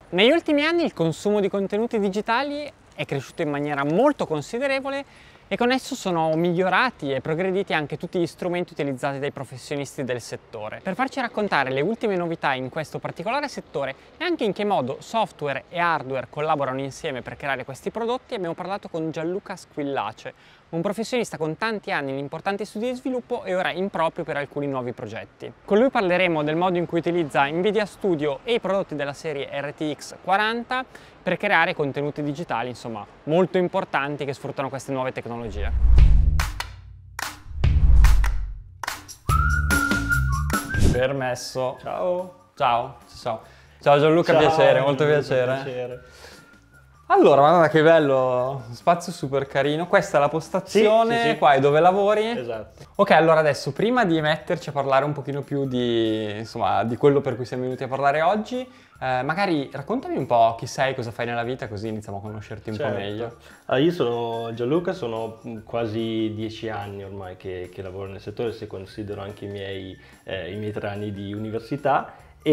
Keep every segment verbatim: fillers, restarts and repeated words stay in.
Negli ultimi anni il consumo di contenuti digitali è cresciuto in maniera molto considerevole e con esso sono migliorati e progrediti anche tutti gli strumenti utilizzati dai professionisti del settore. Per farci raccontare le ultime novità in questo particolare settore e anche in che modo software e hardware collaborano insieme per creare questi prodotti, abbiamo parlato con Gianluca Squillace, un professionista con tanti anni in importanti studi di sviluppo e ora in proprio per alcuni nuovi progetti. Con lui parleremo del modo in cui utilizza Nvidia Studio e i prodotti della serie R T X quaranta per creare contenuti digitali, insomma, molto importanti che sfruttano queste nuove tecnologie. Permesso. Ciao. Ciao. Ciao. Ciao Gianluca, Ciao, piacere, molto Gianluca, piacere. piacere. Allora, guarda che bello, spazio super carino. Questa è la postazione, Sì, sì, sì. qua è dove lavori. Esatto. Ok, allora adesso prima di metterci a parlare un pochino più di, insomma, di quello per cui siamo venuti a parlare oggi, eh, magari raccontami un po' chi sei, cosa fai nella vita, così iniziamo a conoscerti un Certo. po' meglio. Allora, io sono Gianluca, sono quasi dieci anni ormai che, che lavoro nel settore, se considero anche i miei, eh, i miei tre anni di università.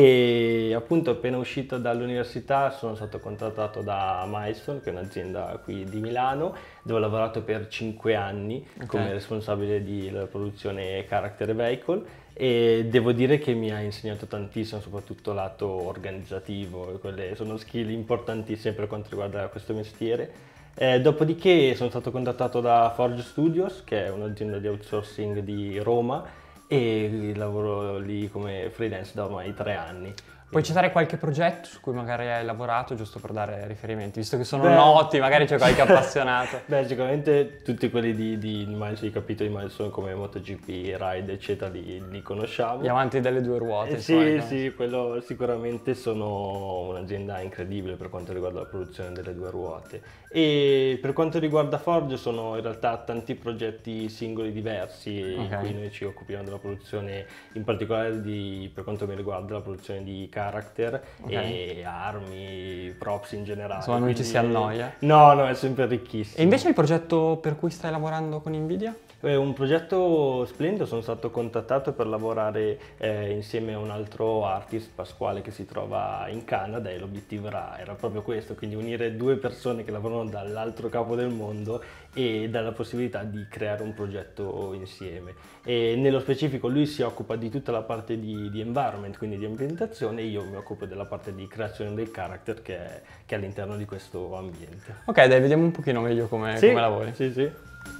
E appunto appena uscito dall'università sono stato contattato da Milestone, che è un'azienda qui di Milano, dove ho lavorato per cinque anni Okay. come responsabile di la produzione Character Vehicle, e devo dire che mi ha insegnato tantissimo, soprattutto lato organizzativo, e quelle sono skill importantissime per quanto riguarda questo mestiere. Eh, dopodiché sono stato contattato da Forge Studios, che è un'azienda di outsourcing di Roma, e lavoro lì come freelance da ormai tre anni. Puoi citare qualche progetto su cui magari hai lavorato, giusto per dare riferimenti, visto che sono Beh. noti, magari c'è qualche appassionato. Beh, sicuramente tutti quelli di, di, di Milestone, i capitoli di Milestone come MotoGP, Ride, eccetera, li, li conosciamo. Gli amanti delle due ruote. Eh, sì, insomma, sì, quello sicuramente sono un'azienda incredibile per quanto riguarda la produzione delle due ruote. E per quanto riguarda Forge sono in realtà tanti progetti singoli diversi, in Ok. cui noi ci occupiamo della produzione, in particolare di, per quanto mi riguarda, la produzione di character Ok. e armi, props in generale. Insomma, non ci Quindi- si annoia. No, no, è sempre ricchissimo. E invece il progetto per cui stai lavorando con Nvidia? È un progetto splendido, sono stato contattato per lavorare eh, insieme a un altro artist, Pasquale, che si trova in Canada, e l'obiettivo era, era proprio questo, quindi unire due persone che lavorano dall'altro capo del mondo e dare la possibilità di creare un progetto insieme. E nello specifico lui si occupa di tutta la parte di, di environment, quindi di ambientazione, e io mi occupo della parte di creazione del character che è, che è all'interno di questo ambiente. Ok, dai, vediamo un pochino meglio come, Sì, come lavori. Sì, sì.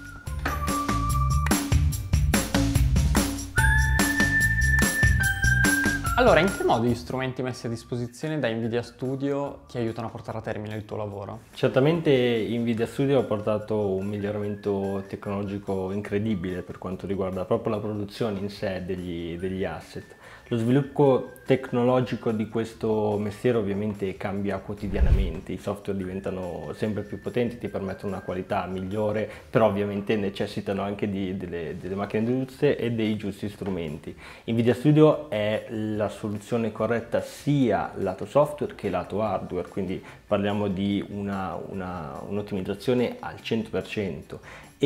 Allora, in che modo gli strumenti messi a disposizione da Nvidia Studio ti aiutano a portare a termine il tuo lavoro? Certamente Nvidia Studio ha portato un miglioramento tecnologico incredibile per quanto riguarda proprio la produzione in sé degli, degli asset. Lo sviluppo tecnologico di questo mestiere ovviamente cambia quotidianamente, i software diventano sempre più potenti, ti permettono una qualità migliore, però ovviamente necessitano anche di, delle, delle macchine giuste e dei giusti strumenti. Nvidia Studio è la soluzione corretta sia lato software che lato hardware, quindi parliamo di una, una, un'ottimizzazione al cento per cento.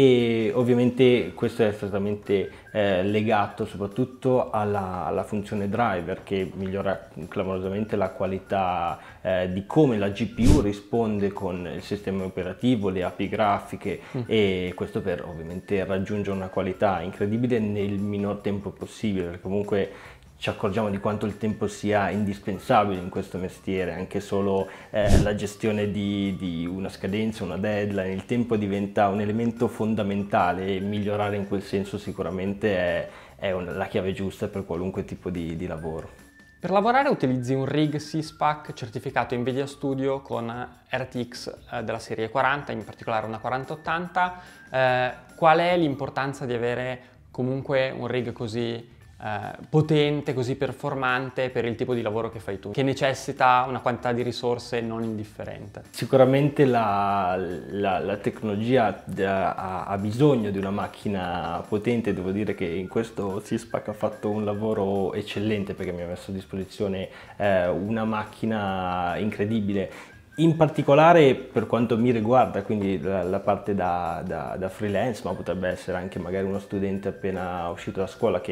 E ovviamente questo è strettamente eh, legato soprattutto alla, alla funzione driver, che migliora clamorosamente la qualità eh, di come la G P U risponde con il sistema operativo, le A P I grafiche, mm. e questo per ovviamente raggiungere una qualità incredibile nel minor tempo possibile, perché comunque ci accorgiamo di quanto il tempo sia indispensabile in questo mestiere, anche solo eh, la gestione di, di una scadenza, una deadline, il tempo diventa un elemento fondamentale, e migliorare in quel senso sicuramente è, è una, la chiave giusta per qualunque tipo di, di lavoro. Per lavorare utilizzi un rig C-SPAC certificato Nvidia Studio con R T X eh, della serie quaranta, in particolare una quaranta ottanta. Eh, qual è l'importanza di avere comunque un rig così Eh, potente, così performante per il tipo di lavoro che fai tu, che necessita una quantità di risorse non indifferente? Sicuramente la, la, la tecnologia ha, ha bisogno di una macchina potente. Devo dire che in questo C-SPAC ha fatto un lavoro eccellente, perché mi ha messo a disposizione eh, una macchina incredibile. In particolare per quanto mi riguarda, quindi la, la parte da, da, da freelance, ma potrebbe essere anche magari uno studente appena uscito da scuola che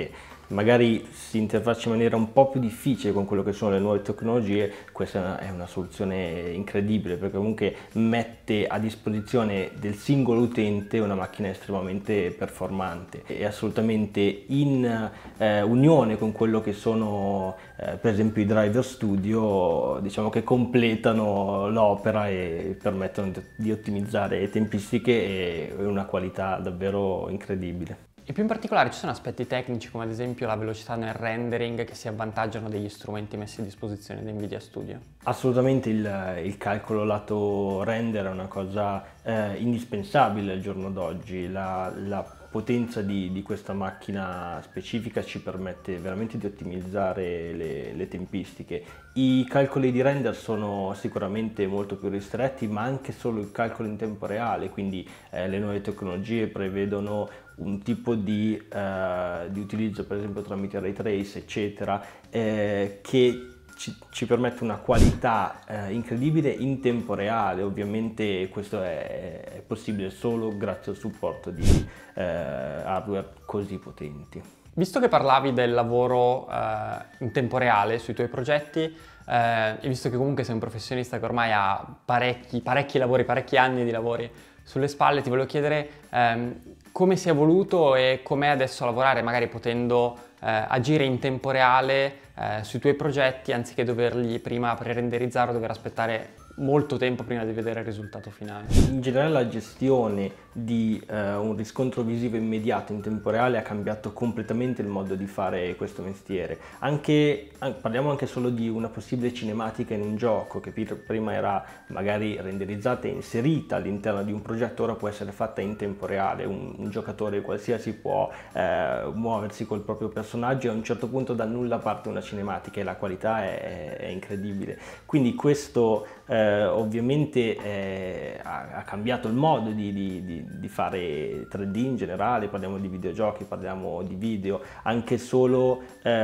magari si interfaccia in maniera un po' più difficile con quello che sono le nuove tecnologie, questa è una soluzione incredibile, perché comunque mette a disposizione del singolo utente una macchina estremamente performante e assolutamente in eh, unione con quello che sono eh, per esempio i driver studio, diciamo che completano l'opera e permettono di ottimizzare tempistiche e una qualità davvero incredibile. E più in particolare ci sono aspetti tecnici come ad esempio la velocità nel rendering che si avvantaggiano degli strumenti messi a disposizione da Nvidia Studio? Assolutamente il, il calcolo lato render è una cosa eh, indispensabile al giorno d'oggi. La, la potenza di, di questa macchina specifica ci permette veramente di ottimizzare le, le tempistiche. I calcoli di render sono sicuramente molto più ristretti, ma anche solo il calcolo in tempo reale, quindi eh, le nuove tecnologie prevedono un tipo di, eh, di utilizzo per esempio tramite ray trace eccetera eh, che ci, ci permette una qualità eh, incredibile in tempo reale. Ovviamente questo è, è possibile solo grazie al supporto di eh, hardware così potenti. Visto che parlavi del lavoro eh, in tempo reale sui tuoi progetti eh, e visto che comunque sei un professionista che ormai ha parecchi, parecchi lavori, parecchi anni di lavori sulle spalle, ti volevo chiedere ehm, come si è evoluto e com'è adesso lavorare, magari potendo eh, agire in tempo reale eh, sui tuoi progetti anziché doverli prima pre-renderizzare o dover aspettare molto tempo prima di vedere il risultato finale. In generale la gestione di eh, un riscontro visivo immediato in tempo reale ha cambiato completamente il modo di fare questo mestiere. Anche, parliamo anche solo di una possibile cinematica in un gioco che prima era magari renderizzata e inserita all'interno di un progetto, ora può essere fatta in tempo reale. Un, un giocatore qualsiasi può eh, muoversi col proprio personaggio e a un certo punto da nulla parte una cinematica e la qualità è, è incredibile. Quindi questo eh, ovviamente eh, ha, ha cambiato il modo di, di, di di fare tre D in generale, parliamo di videogiochi, parliamo di video, anche solo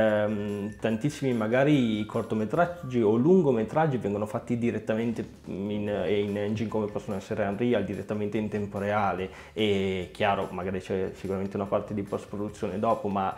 ehm, tantissimi magari cortometraggi o lungometraggi vengono fatti direttamente in, in engine come possono essere Unreal, direttamente in tempo reale. E chiaro, magari c'è sicuramente una parte di post produzione dopo, ma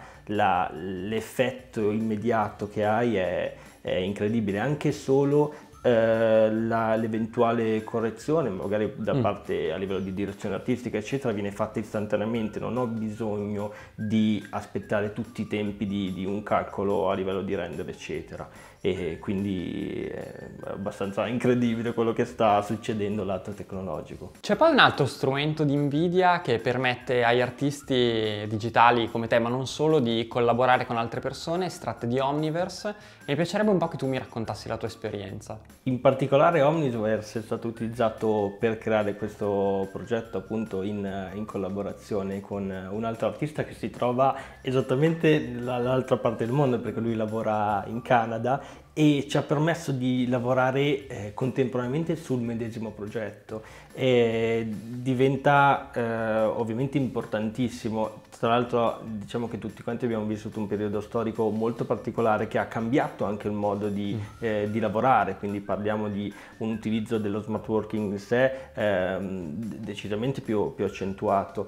l'effetto immediato che hai è, è incredibile, anche solo Uh, l'eventuale correzione magari da parte a livello di direzione artistica eccetera viene fatta istantaneamente, non ho bisogno di aspettare tutti i tempi di, di un calcolo a livello di render eccetera, e quindi è abbastanza incredibile quello che sta succedendo lato tecnologico. C'è poi un altro strumento di Nvidia che permette agli artisti digitali come te, ma non solo, di collaborare con altre persone, si tratta di Omniverse, e mi piacerebbe un po' che tu mi raccontassi la tua esperienza. In particolare Omniverse è stato utilizzato per creare questo progetto appunto in, in collaborazione con un altro artista che si trova esattamente dall'altra parte del mondo, perché lui lavora in Canada e ci ha permesso di lavorare eh, contemporaneamente sul medesimo progetto. E diventa eh, ovviamente importantissimo. Tra l'altro diciamo che tutti quanti abbiamo vissuto un periodo storico molto particolare che ha cambiato anche il modo di, eh, di lavorare, quindi parliamo di un utilizzo dello smart working in sé eh, decisamente più, più accentuato,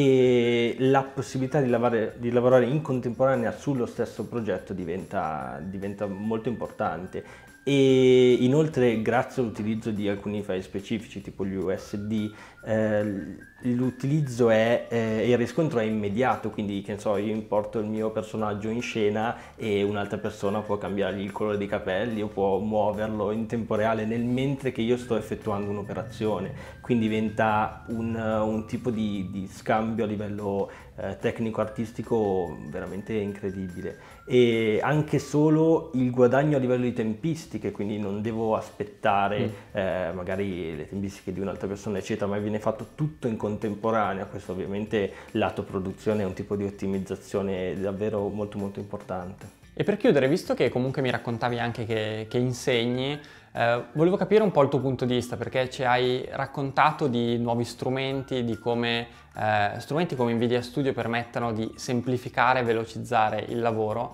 e la possibilità di lavorare, di lavorare in contemporanea sullo stesso progetto diventa, diventa molto importante. E inoltre, grazie all'utilizzo di alcuni file specifici tipo gli U S B, eh, l'utilizzo è eh, il riscontro è immediato, quindi che ne so, io importo il mio personaggio in scena e un'altra persona può cambiargli il colore dei capelli o può muoverlo in tempo reale nel mentre che io sto effettuando un'operazione, quindi diventa un, un tipo di, di scambio a livello eh, tecnico-artistico veramente incredibile. E anche solo il guadagno a livello di tempistiche, quindi non devo aspettare mm. eh, magari le tempistiche di un'altra persona eccetera, ma viene fatto tutto in contemporanea. Questo ovviamente lato produzione è un tipo di ottimizzazione davvero molto molto importante. E per chiudere, visto che comunque mi raccontavi anche che, che insegni, eh, volevo capire un po' il tuo punto di vista, perché ci hai raccontato di nuovi strumenti, di come eh, strumenti come Nvidia Studio permettano di semplificare e velocizzare il lavoro.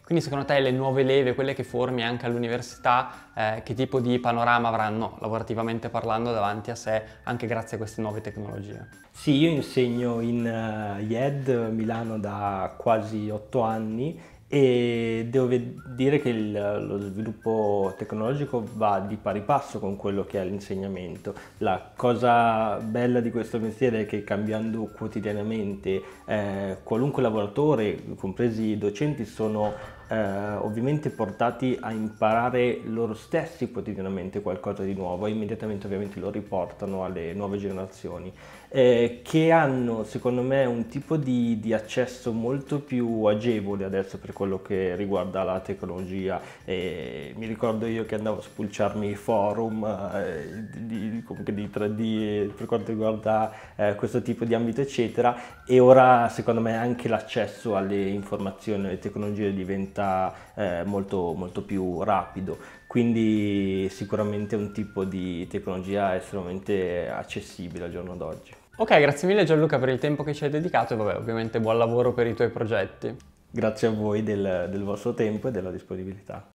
Quindi secondo te le nuove leve, quelle che formi anche all'università, eh, che tipo di panorama avranno lavorativamente parlando davanti a sé anche grazie a queste nuove tecnologie? Sì, io insegno in uh, I E D Milano da quasi otto anni e devo dire che il, lo sviluppo tecnologico va di pari passo con quello che è l'insegnamento. La cosa bella di questo mestiere è che cambiando quotidianamente eh, qualunque lavoratore, compresi i docenti, sono eh, ovviamente portati a imparare loro stessi quotidianamente qualcosa di nuovo e immediatamente ovviamente lo riportano alle nuove generazioni. Eh, che hanno secondo me un tipo di, di accesso molto più agevole adesso per quello che riguarda la tecnologia. Eh, mi ricordo io che andavo a spulciarmi i forum eh, di, di, di tre D per quanto riguarda eh, questo tipo di ambito eccetera, e ora secondo me anche l'accesso alle informazioni e alle tecnologie diventa eh, molto, molto più rapido. Quindi sicuramente un tipo di tecnologia estremamente accessibile al giorno d'oggi. Ok, grazie mille Gianluca per il tempo che ci hai dedicato e vabbè, ovviamente buon lavoro per i tuoi progetti. Grazie a voi del, del vostro tempo e della disponibilità.